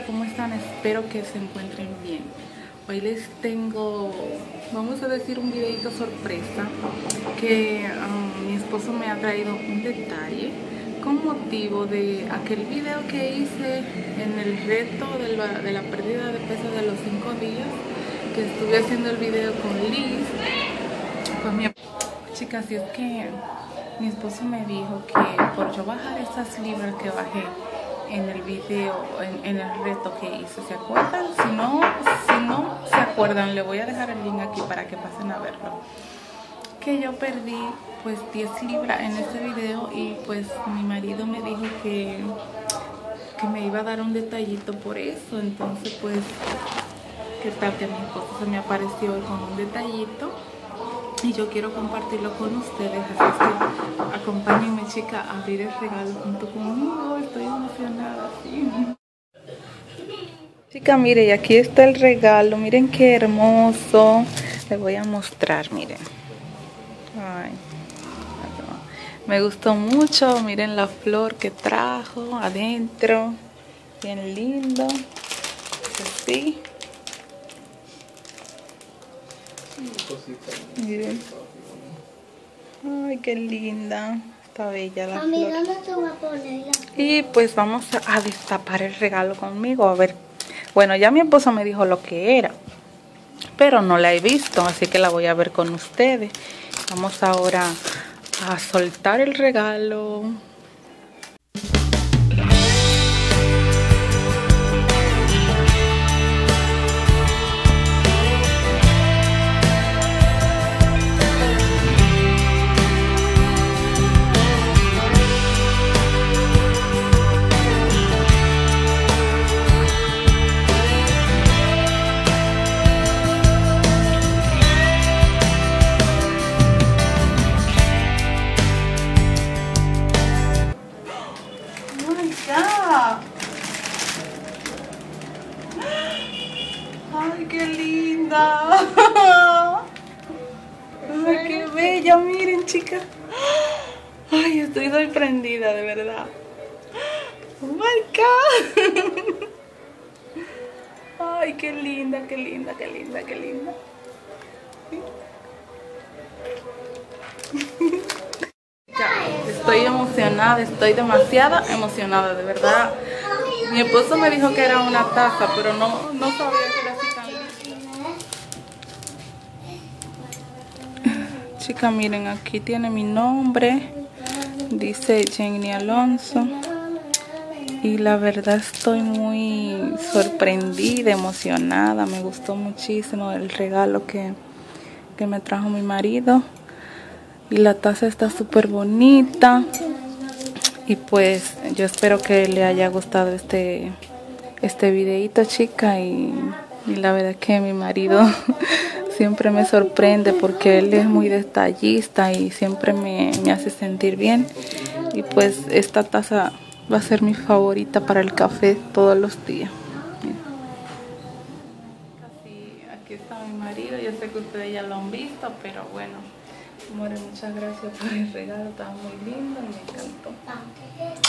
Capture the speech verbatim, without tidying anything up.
¿cómo están? Espero que se encuentren bien. Hoy les tengo, vamos a decir, un videito sorpresa que um, mi esposo me ha traído un detalle con motivo de aquel video que hice en el reto de la, de la pérdida de peso de los cinco días, que estuve haciendo el video con Liz, con mi chica. Así es que mi esposo me dijo que por yo bajar estas libras que bajé en el video, en, en el reto que hice, ¿se acuerdan? Si no, si no se acuerdan, le voy a dejar el link aquí para que pasen a verlo. Que yo perdí pues diez libras en este video y pues mi marido me dijo que, que me iba a dar un detallito por eso. Entonces pues, ¿qué tal que mi esposo se me apareció hoy con un detallito? Y yo quiero compartirlo con ustedes, así que acompáñenme, chicas, a abrir el regalo junto conmigo. Estoy emocionada, sí. Chicas, miren, y aquí está el regalo. Miren qué hermoso. Les voy a mostrar, miren. Ay, me gustó mucho. Miren la flor que trajo adentro. Bien lindo. Así. Miren. Ay, qué linda. Está bella la flor. ¿Dónde te voy a poner? Y pues vamos a, a destapar el regalo conmigo. A ver. Bueno, ya mi esposo me dijo lo que era, pero no la he visto, así que la voy a ver con ustedes. Vamos ahora a soltar el regalo. ¡Ay, qué linda! ¡Ay, qué bella! Miren, chicas. ¡Ay, estoy sorprendida, de verdad! ¡Oh, my God! ¡Ay, qué linda, qué linda, qué linda, qué linda! Estoy emocionada, estoy demasiado emocionada, de verdad. Mi esposo me dijo que era una taza, pero no, no sabía que era así tan linda. Chicas, miren, aquí tiene mi nombre. Dice Jenny Alonso. Y la verdad estoy muy sorprendida, emocionada. Me gustó muchísimo el regalo que, que me trajo mi marido. Y la taza está súper bonita. Y pues yo espero que le haya gustado este, este videito, chica. Y, y la verdad que mi marido siempre me sorprende porque él es muy detallista y siempre me, me hace sentir bien. Y pues esta taza va a ser mi favorita para el café todos los días. Así, aquí está mi marido. Yo sé que ustedes ya lo han visto, pero bueno. Amores, muchas gracias por el regalo, está muy lindo, me encantó.